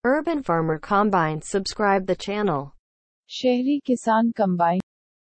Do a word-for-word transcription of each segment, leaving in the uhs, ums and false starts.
Urban Farmer Combine. Subscribe the channel. शहरी किसान combine.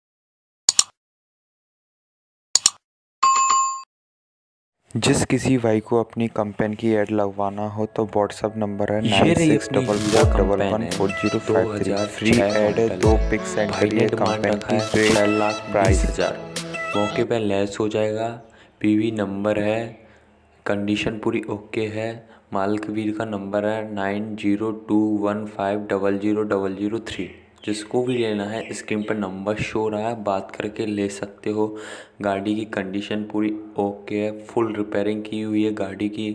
जिस किसी भाई को अपनी कंपेन की ऐड लगवाना हो तो व्हाट्सअप नंबर है ये नाइन रही सिक्स अपनी डबल हीरा फोर डबल कंपेन वन है four zero five three. Free दो हज़ार ऐड है, छह दो मॉडल पिक सेंड भाई ने करिए डिमांड कंपेन रखा की है छः लाख बीस प्राइस। हज़ार मौके पर लेस हो जाएगा। पीवी नंबर है, कंडीशन पूरी ओके है। मालिक वीर का नंबर है nine zero two one five double zero double zero three. जिसको भी लेना है स्क्रीन पर नंबर शो हो रहा है, बात करके ले सकते हो। गाड़ी की कंडीशन पूरी ओके है, फुल रिपेयरिंग की हुई है गाड़ी की।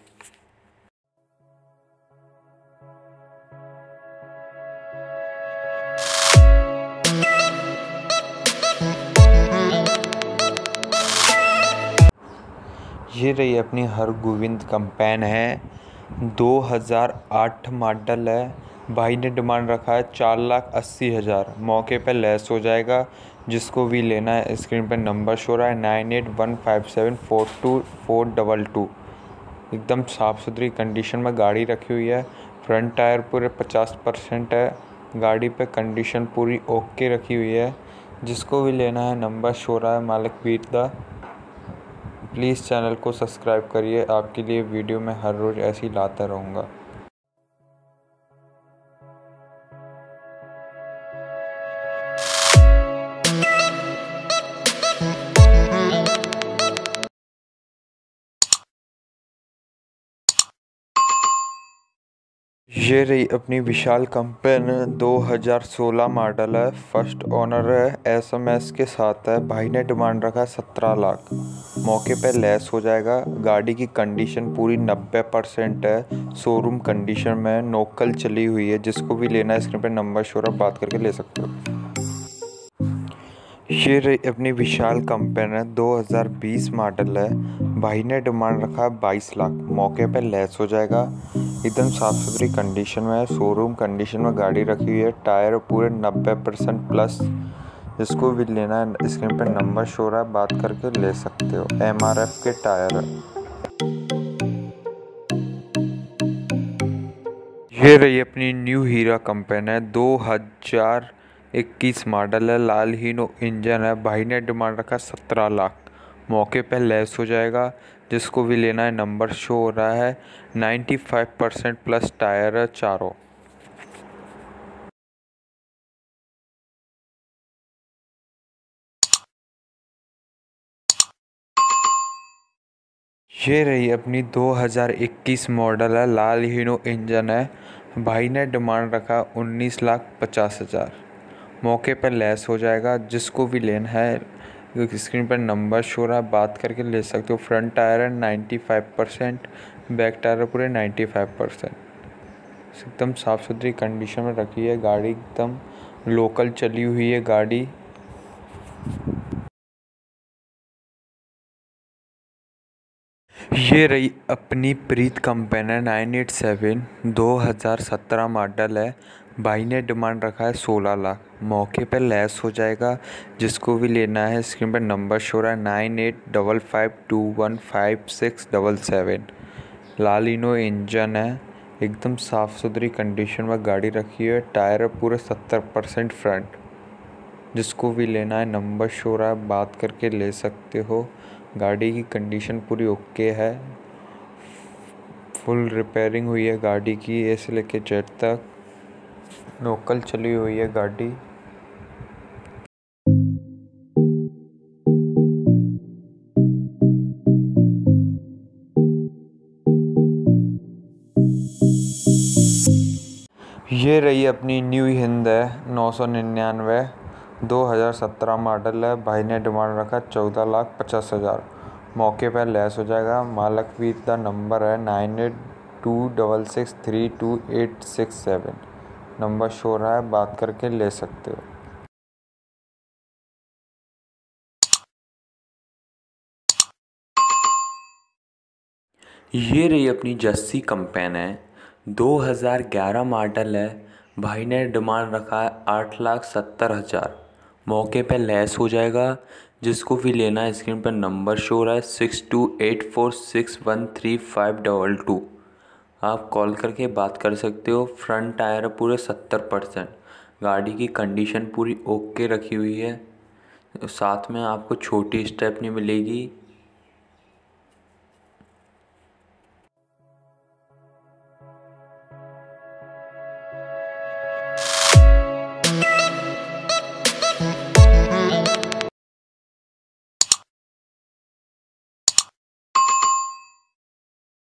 ये रही अपनी हर गोविंद कंपेन है, दो हज़ार आठ मॉडल है। भाई ने डिमांड रखा है चार लाख अस्सी हज़ार। मौके पर लेस हो जाएगा। जिसको भी लेना है स्क्रीन पर नंबर शो रहा है nine eight one five seven four two four double two. एकदम साफ़ सुथरी कंडीशन में गाड़ी रखी हुई है। फ्रंट टायर पूरे पचास परसेंट है। गाड़ी पे कंडीशन पूरी ओके रखी हुई है। जिसको भी लेना है नंबर शो रहा है मालिक वीर दा। प्लीज़ चैनल को सब्सक्राइब करिए, आपके लिए वीडियो मैं हर रोज़ ऐसे ही लाता रहूँगा। ये रही अपनी विशाल कंपेन, दो हज़ार सोलह मॉडल है। फर्स्ट ओनर है, एसएमएस के साथ है। भाई ने डिमांड रखा है सत्रह लाख। मौके पे लेस हो जाएगा। गाड़ी की कंडीशन पूरी नब्बे परसेंट है, शोरूम कंडीशन में, नोकल चली हुई है। जिसको भी लेना है स्क्रीन पे नंबर शोर बात करके ले सकते हो। ये रही अपनी विशाल कंपेन है, दो हज़ार बीस मॉडल है। भाई ने डिमांड रखा है बाईस लाख। मौके पे लेस हो जाएगा। एकदम साफ़ सुथरी कंडीशन में है, शोरूम कंडीशन में गाड़ी रखी हुई है। टायर पूरे नब्बे परसेंट प्लस। जिसको भी लेना है स्क्रीन पे नंबर शो रहा है, बात करके ले सकते हो। एमआरएफ के टायर है। ये रही अपनी न्यू हीरा कंपेन है, दो हज़ार इक्कीस मॉडल है। लाल हीनो इंजन है। भाई ने डिमांड रखा सत्रह लाख। मौके पे लेस हो जाएगा। जिसको भी लेना है नंबर शो हो रहा है पचानवे परसेंट प्लस टायर है चारों। ये रही अपनी दो हज़ार इक्कीस मॉडल है, लाल हीनो इंजन है। भाई ने डिमांड रखा उन्नीस लाख पचास हज़ार। मौके पर लेस हो जाएगा। जिसको भी लेना है स्क्रीन पर नंबर शो रहा है, बात करके ले सकते हो। फ्रंट टायर है पचानवे परसेंट, बैक टायर पूरे पचानवे परसेंट। एकदम साफ़ सुथरी कंडीशन में रखी है गाड़ी, एकदम लोकल चली हुई है गाड़ी। ये रही अपनी प्रीत कंपेन है, नाइन एट सेवन, दो हज़ार सत्रह मॉडल है। भाई ने डिमांड रखा है सोलह लाख। मौके पर लेस हो जाएगा। जिसको भी लेना है स्क्रीन पर नंबर शो रहा है nine eight double five two one five six double seven. लालिनो इंजन है। एकदम साफ़ सुथरी कंडीशन में गाड़ी रखी है। टायर पूरे सत्तर परसेंट फ्रंट। जिसको भी लेना है नंबर शो रहा है, बात करके ले सकते हो। गाड़ी की कंडीशन पूरी ओके है, फुल रिपेयरिंग हुई है गाड़ी की, ए से लेके जेड तक लोकल चली हुई है गाड़ी। ये रही अपनी न्यू हिंद है, नौ सौ निन्यानवे, दो हज़ार सत्रह मॉडल है। भाई ने डिमांड रखा चौदह लाख पचास हज़ार। मौके पर लेस हो जाएगा। मालक वीर का नंबर है nine eight two double six three two eight six seven. Number show रहा है, बात करके ले सकते हो। ये रही अपनी जस्सी कंपेन है, दो हज़ार ग्यारह मॉडल है। भाई ने डिमांड रखा है आठ लाख सत्तर हज़ार। मौके पे लेस हो जाएगा। जिसको भी लेना है स्क्रीन पर नंबर शो हो रहा है six two eight four six one three five double two. आप कॉल करके बात कर सकते हो। फ्रंट टायर है पूरे सत्तर परसेंट। गाड़ी की कंडीशन पूरी ओके रखी हुई है। साथ में आपको छोटी स्टेपनी मिलेगी।